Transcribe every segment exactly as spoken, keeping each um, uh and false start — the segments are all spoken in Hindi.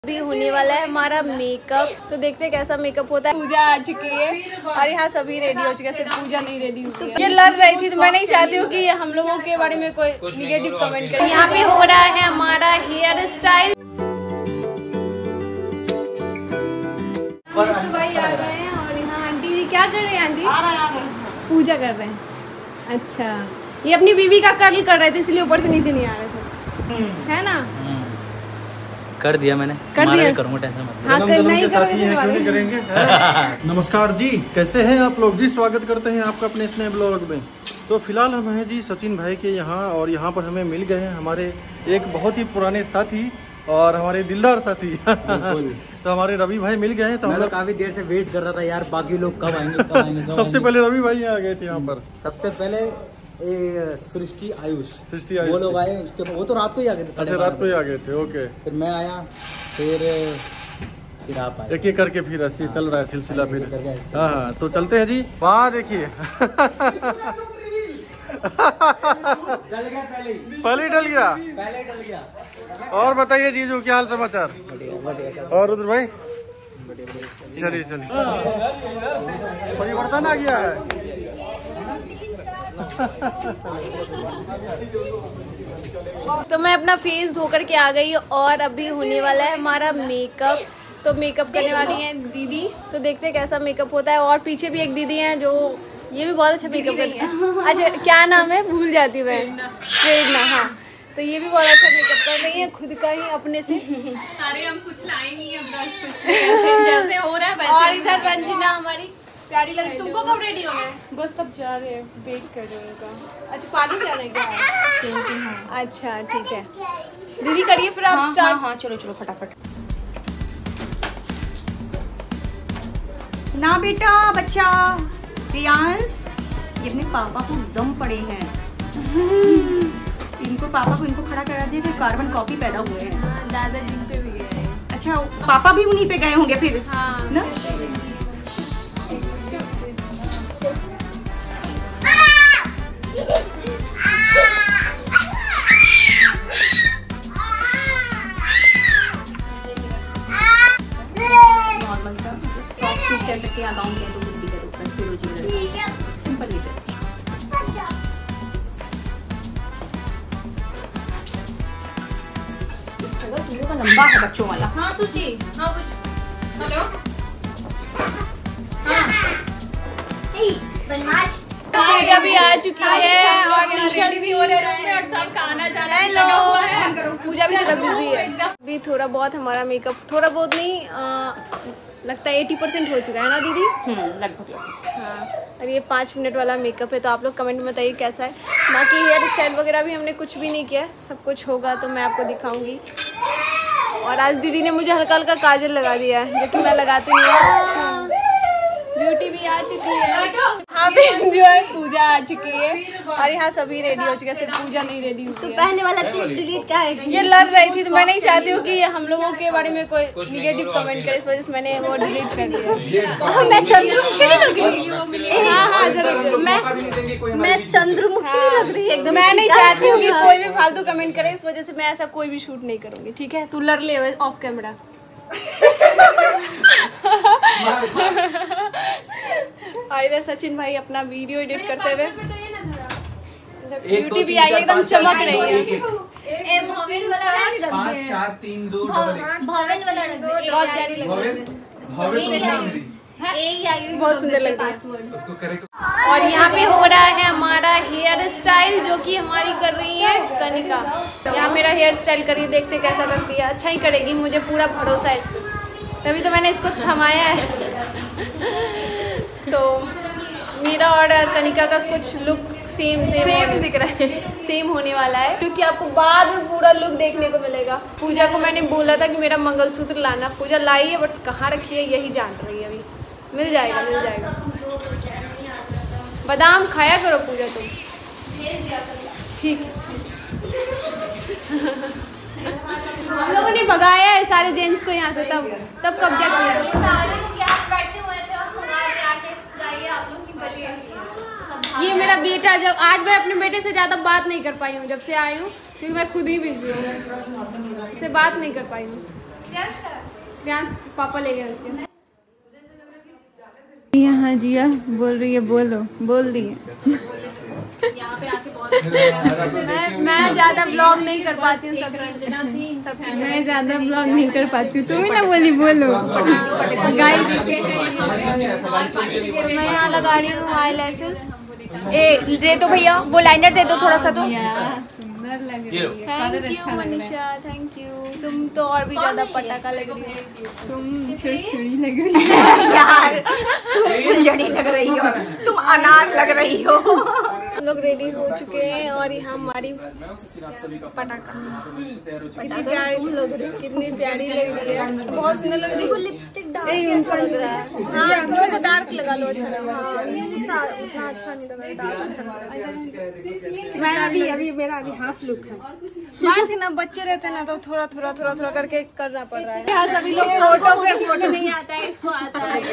अभी होने वाला है हमारा मेकअप, तो देखते हैं कैसा मेकअप होता है। पूजा आ चुकी है और यहाँ सभी रेडी हो चुके हैं, सिर्फ पूजा नहीं रेडी हुई है। ये लड़ रही थी तो मैं नहीं चाहती हूँ कि हम लोगों के बारे में कोई निगेटिव कमेंट करे। यहाँ पे हो रहा है हमारा हेयर स्टाइल। भाई आ गए हैं और यहाँ आंटी जी क्या कर रहे हैं? आंटी पूजा कर रहे हैं। अच्छा, ये अपनी बीवी का कर्ल कर रहे थे इसलिए ऊपर से नीचे नहीं आ रहे थे, है ना? कर दिया मैंने, कर दिया, भी करूंगा, टेंशन मत। हाँ, जन्म जन्म के साथी हैं, क्यों नहीं करेंगे। नमस्कार जी, कैसे हैं आप लोग जी? स्वागत करते हैं आपका अपने इस नए ब्लॉग में। तो फिलहाल हम हैं जी सचिन भाई के यहाँ, और यहाँ पर हमें मिल गए हैं हमारे एक बहुत ही पुराने साथी और हमारे दिलदार साथी। तो हमारे रवि भाई मिल गए हैं। तो हम काफी देर से वेट कर रहा था यार, बाकी लोग कब आएंगे कब आएंगे कब सबसे पहले रवि भाई आ गए थे यहाँ पर। सबसे पहले सृष्टि आयुष सृष्टि आयुष वो लोग आए, उसके वो तो रात को ही आ गए थे। अच्छा, रात को ही आ गए थे। ओके, फिर मैं आया, फिर फिर आप आए, एक एक करके फिर ऐसे चल रहा है सिलसिला फिर। हाँ हाँ, तो चलते हैं जी। वहाँ देखिए पहले डल गया, पहले डल गया। और बताइए जीजू, क्या हाल समाचार? और रुद्र भाई चलिए चलिए, परिवर्तन आ गया है। तो मैं अपना फेस धो करके आ गई और अभी होने वाला है हमारा मेकअप। तो मेकअप करने वाली हैं दीदी, तो देखते हैं कैसा मेकअप होता है। और पीछे भी एक दीदी हैं जो ये भी बहुत अच्छा मेकअप करती है। अच्छा, क्या नाम है? भूल जाती हूँ मैं। प्रेरणा। हाँ, तो ये भी बहुत अच्छा मेकअप कर रही है खुद का ही अपने से। अरे हम कुछ लाए नहीं है, बस कुछ जैसे हो रहा है वैसे। और इधर रंजना हमारी प्यारी लग रही। तुमको कब रेडी होना है? बस सब जा रहे हैं, वेट कर रहे हैं का। अच्छा, पानी जाना है क्या? अच्छा ठीक है, दीदी करिए फिर आप हाँ, स्टार्ट। हाँ, हाँ, चलो चलो फटाफट। ना बेटा, बच्चा रियांश, ये अपने पापा को दम पड़े हैं। इनको पापा को इनको खड़ा करा दिया तो कार्बन कॉपी पैदा हुए हैं। हाँ, दादा जिन पे भी गए। अच्छा, पापा भी उन्हीं पे गए होंगे फिर। हाँ ना, नॉर्मल सा फ्रॉक सूट कह सकते हैं, गाउन कह दो, कुछ भी कह दो, बस फिरोजी कलर सिंपल ही ड्रेस। तुम का लंबा है बच्चों वाला। हाँ सुची, हाँ हेलो, पूजा भी आ चुकी है और निशा भी हो रहे हैं और सब खाना जाना हेलो है। पूजा भी थोड़ा बिजी है। अभी थोड़ा बहुत हमारा मेकअप, थोड़ा बहुत नहीं आ, लगता है अस्सी परसेंट हो चुका है ना दीदी? लगभग। हाँ, और ये पाँच मिनट वाला मेकअप है, तो आप लोग कमेंट में बताइए कैसा है। बाकी हेयर स्टाइल वगैरह भी हमने कुछ भी नहीं किया, सब कुछ होगा तो मैं आपको दिखाऊंगी। और आज दीदी ने मुझे हल्का हल्का काजल लगा दिया है, जो कि मैं लगाती नहीं हूँ। ब्यूटी भी आ चुकी है, हाँ भी जो है पूजा आ चुकी है और यहाँ सभी रेडी हो चुके हैं, सिर्फ पूजा नहीं रेडी हुई है। पहले वाला क्लिप डिलीट क्या है? ये लड़ रही थी तो मैं नहीं चाहती हूँ कि हम लोगों के बारे में कोई निगेटिव कमेंट करे, इस वजह से मैंने वो डिलीट कर दिया। मैं चंद्रमुखी नहीं लग रही। हाँ हाँ जरूर, मैं मैं चंद्रमुखी नहीं लग रही एकदम। मैं नहीं चाहती हूँ कि कोई भी फालतू कमेंट करे, इस वजह से मैं ऐसा कोई भी शूट नहीं करूँगी। ठीक है, तू लड़ ले ऑफ कैमरा। और इधर सचिन भाई अपना वीडियो एडिट करते हुए, ब्यूटी भी आई एकदम चमक रही है। भवेल वाला रख पाँच चार तीन दो भवेल वाला रख दो, बहुत प्यारी लग रही है, बहुत सुंदर लग रही है। और यहाँ पे हो रहा है हमारा हेयर स्टाइल, जो कि हमारी कर रही है कनिका। यहाँ मेरा हेयर स्टाइल करिए, देखते कैसा करती है। अच्छा ही करेगी, मुझे पूरा भरोसा है इस पर, तभी तो मैंने इसको थमाया है। तो मेरा और कनिका का कुछ लुक सेम सेम, सेम दिख रहा है, सेम होने वाला है, क्योंकि आपको बाद में पूरा लुक देखने को मिलेगा। पूजा को मैंने बोला था कि मेरा मंगलसूत्र लाना, पूजा लाई है बट कहाँ रखी है यही जान रही है अभी। मिल जाएगा मिल जाएगा। बादाम खाया करो पूजा तुम, ठीक है। हम लोगों ने भगाया है सारे जेंट्स को यहाँ से, तब तब कब्जा किया। ये मेरा बेटा, जब आज मैं अपने बेटे से ज़्यादा बात नहीं कर पाई हूँ जब से आई हूँ, क्योंकि मैं खुद ही बिजी हूँ, इससे बात नहीं कर पाई हूँ। प्रियांश पापा ले गए उसके। यहाँ जिया बोल रही है, बोलो, बोल दी है। यहाँ पे आके बहुत मैं मैं ज्यादा ब्लॉग नहीं कर पाती हूँ, सब मैं ज्यादा ब्लॉग नहीं कर पाती हूँ, तुम ही ना बोली बोलो। गाइस मैं यहाँ लगा रही हूँ आई लैसेस। ए दे दो भैया, वो लाइनर दे दो थोड़ा सा तो। सुंदर लग रही है। Thank you Manisha, thank you. तुम तो और भी ज्यादा पटाखा लग रही है। तुम छुरी लग रही है यार, तुम फुलझड़ी लग रही हो, तुम अनार लग रही हो। हम लोग रेडी हो चुके हैं और यहाँ हमारी पटाखा कितनी प्यारी लग रही है, कितनी प्यारी लग रही है, बहुत सुंदर लग रही है। लिपस्टिक डार्क अच्छा लग रहा है। हाँ थोड़ा सा डार्क लगा लो, अच्छा लग रहा है। उतना अच्छा नहीं लग रहा है। मैं अभी अभी मेरा अभी हाफ लुक है। बात है ना, बच्चे रहते हैं ना तो थोड़ा थोड़ा थोड़ा थोड़ा करके करना पड़ रहा है। यहाँ सभी लोग फोटो पे फोटो नहीं आता है, इसको आता है।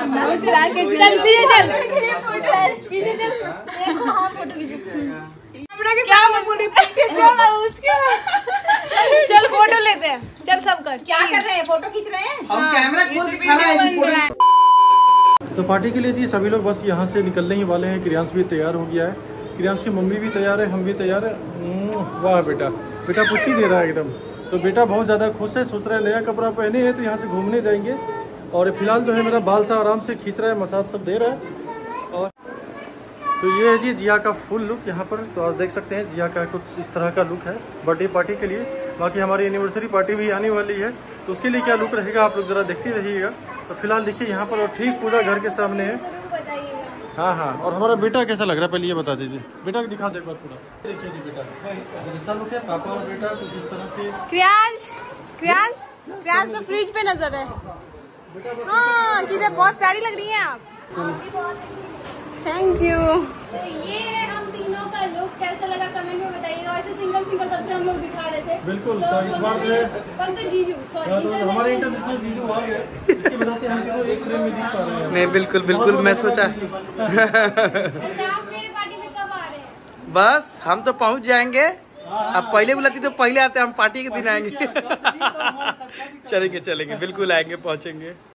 चल पीछे चल, पीछे चल। देखो हाँ फोटो खींचो। क्या मैं बोल रही, पीछे चल उसके। चल फोटो लेते हैं, चल सब कर। क्या कर रहे हैं, फोटो खींच रहे हैं हम, कैमरा खोल के वीडियो बन रहा है। तो पार्टी के लिए जी सभी लोग बस यहाँ से निकलने ही वाले हैं। क्रियांश भी तैयार हो गया है, क्रियांश की मम्मी भी तैयार है, हम भी तैयार है। वाह बेटा, बेटा पूछ ही दे रहा है एकदम। तो बेटा बहुत ज़्यादा खुश है, सोच रहा है नया कपड़ा पहने हैं तो यहाँ से घूमने जाएंगे। और फिलहाल जो है मेरा बाल सा आराम से खींच रहा है, मसाज सब दे रहा है। और तो ये है जी जिया का फुल लुक यहाँ पर। तो आप देख सकते हैं जिया का कुछ इस तरह का लुक है बर्थडे पार्टी के लिए। बाकी हमारी एनिवर्सरी पार्टी भी आने वाली है तो उसके लिए क्या लुक रहेगा आप लोग ज़रा देखते रहिएगा। तो फिलहाल देखिए यहाँ पर और ठीक पूजा घर के सामने है। हाँ हाँ, और हमारा बेटा कैसा लग रहा है पहले ये बता दीजिए। बेटा को दिखा दे एक बार पूरा। देखिए जी बेटा जैसा लुक है, पापा और बेटा कुछ इस तरह से। क्रियांश, क्रियांश, क्रियांश को फ्रिज पे नजर है। हाँ किधर, बहुत प्यारी लग रही है आप। Thank you. तो ये है हम तीनों का लुक, कैसा लगा कमेंट में बताइएगा। वैसे सिंगल सिंगल सबसे हम लोग दिखा रहे थे। बिल्कुल, तो इस बार जो है पंकज जीजू, सॉरी तो हमारे इंटरनेशनल जीजू आ गए, इसकी वजह से हम केवल एक फ्रेम में दिख पा रहे हैं। नहीं बिल्कुल बिल्कुल, मैं सोचा आप मेरे पार्टी में कब आ रहे हैं? बस हम तो पहुंच जाएंगे। अब पहले बुलाती तो पहले आते, हम पार्टी के दिन आएंगे। चलेंगे चलेंगे, बिल्कुल आएंगे, पहुंचेंगे।